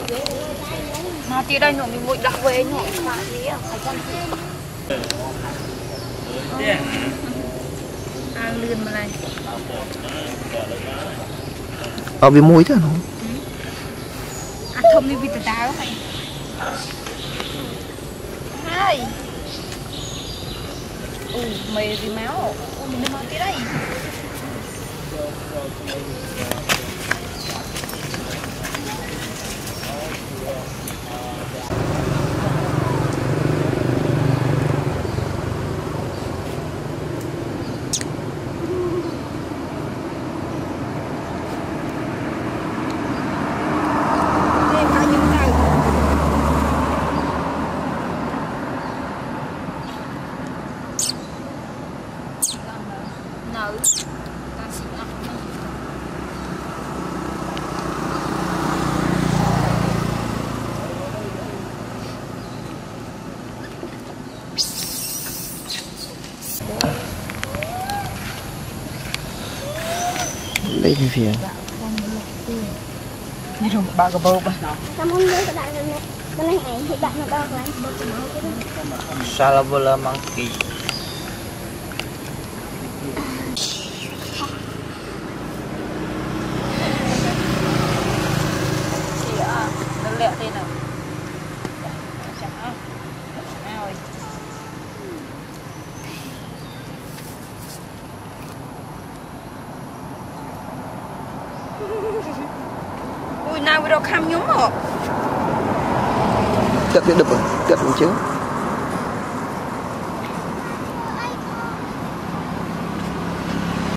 Mà tí đây nó mình mũi đặc về nhổ phải gì à, phải con gì. Lươn mà này. Vì mũi thế nó. Không đi vịt đá đó này. Hai. Mày gì máu. Mình nói tí đây. Lấy thì phiền. Đi rồi ba cái bầu ba. Cảm ơn với các bạn này. Cái này ảnh thì bạn nó đo lại. Salah monkey. Nó lẹ thế nào. Chẳng á. Ôi. Ui nào vừa đâu khăm nhúng hả? Cất cái đập rồi, cất một chứ.